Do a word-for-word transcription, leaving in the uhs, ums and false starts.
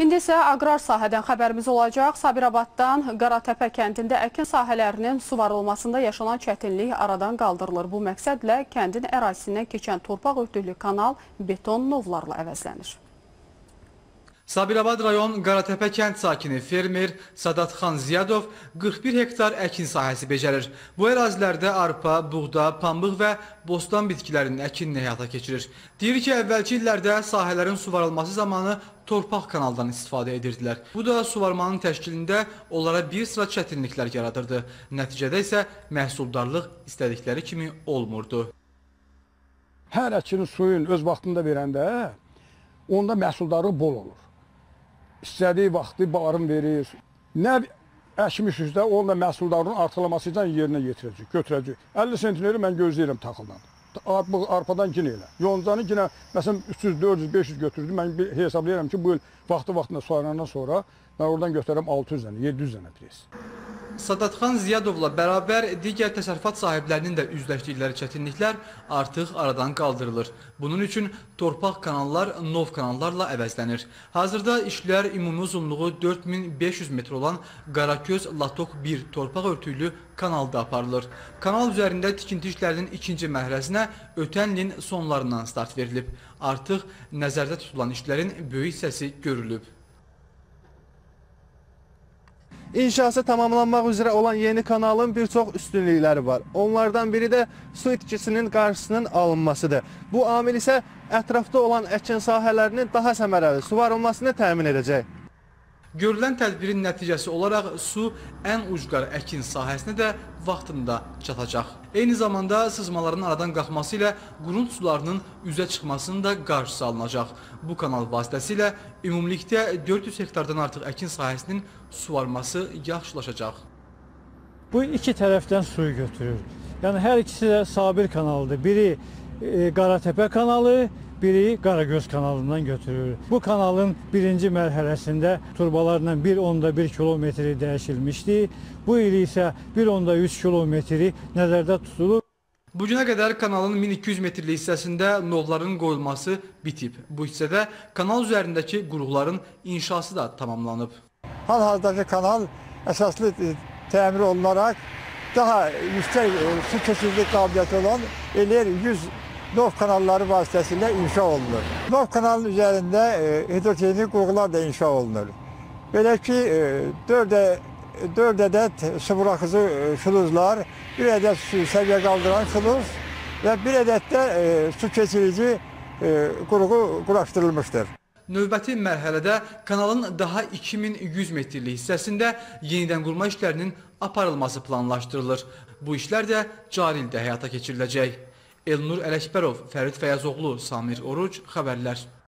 İndi isə aqrar sahədən xəbərimiz olacaq. Sabirabaddan Qaratəpə kəndində əkin sahələrinin suvarılmasında yaşanan çətinlik aradan qaldırılır. Bu məqsədlə kəndin ərazisindən keçən torpaq örtüklü kanal beton novlarla əvəzlənir. Sabirabad rayon Qaratəpə kənd sakini fermer Sadatxan Ziyadov qırx bir hektar əkin sahəsi becərir. Bu ərazilərdə arpa, buğda, pambıq və bostan bitkilərinin əkinini həyata keçirir. Deyir ki, əvvəlki illərdə sahələrin suvarılması zamanı torpaq kanaldan istifadə edirdilər. Bu da suvarmanın təşkilində onlara bir sıra çətinliklər yaradırdı. Nəticədə isə məhsuldarlıq istədikləri kimi olmurdu. Hər əkinin suyun öz vaxtında verəndə onda məhsuldarlıq bol olur. İstədiyi vaxtı barım verir. Nə əkmişizdə onunla məhsuldarlığın artırılması üçün yerinə yetirəcək, götürəcək. əlli sentineri mən gözləyirəm taxıldan. Arpadan yine elə. Yoncanı yine məsələn üç yüz, dörd yüz, beş yüz götürdüm. Mən hesablayıram ki, bu il vaxtı-vaxtında soyulandan sonra mən oradan götürürəm altı yüz dənə, yeddi yüz dənə pres. Sadatxan Ziyadovla bərabər digər təsərrüfat sahiblərinin də üzləşdikləri çətinliklər artıq aradan qaldırılır. Bunun üçün torpaq kanallar nov kanallarla əvəzlənir. Hazırda işlər ümumi uzunluğu dörd min beş yüz metr olan Qaraköz Latok bir torpaq örtüklü kanalda aparılır. Kanal üzərində tikinti işlərinin ikinci mərhələsinə ötən ilin sonlarından start verilib. Artıq nəzərdə tutulan işlərin böyük hissəsi görülüb. İnşası tamamlanmaq üzrə olan yeni kanalın bir çox üstünlükləri var. Onlardan biri də su itkisinin qarşısının alınmasıdır. Bu amil isə ətrafda olan əkin sahələrinin daha səmərəli suvarılmasını təmin edəcək. Görülən tədbirin nəticəsi olaraq su ən ucqar əkin sahəsinə də vaxtında çatacaq. Eyni zamanda sızmaların aradan qalxması ilə qurunt sularının üzə çıxmasının da qarşısı alınacaq. Bu kanal vasitəsilə ümumilikdə dörd yüz hektardan artıq əkin sahəsinin suvarması yaxşılaşacaq. Bu iki tərəfdən suyu götürür. Yəni hər ikisi də Sabir kanalıdır. Biri e, Qaratəpə kanalı, biri Qaragöz kanalından götürülür. Bu kanalın birinci mərhələsində turbalarla bir onda bir kilometri dəyişilmişdi. Bu il isə bir onda üç kilometri nəzərdə tutulur. Bugünə qədər kanalın min iki yüz metrlik hissəsində novların qoyulması bitib. Bu hissədə kanal üzərindəki quruqların inşası da tamamlanıb. Hal-hazırdakı kanal əsaslı təmir olunaraq daha yüksək su keçirlik qabiliyyəti olan Eler yüz nov kanalları vasitəsilə inşa olunur. Nov kanalının üzərində e, hidrogenik qurğular da inşa olunur. Belə ki, e, dörd ədəd su buraxıcı e, şluzlar, bir ədəd su səviyyə qaldıran şluz və bir ədəd də e, su keçirici e, qurğu quraşdırılmışdır. Növbəti mərhələdə kanalın daha iki min yüz metrlik hissəsində yenidən qurma işlərinin aparılması planlaşdırılır. Bu işlər də cari ildə həyata keçiriləcək. Elnur Ələkbərov, Fərid Fəyazoğlu, Samir Oruc, xəbərlər.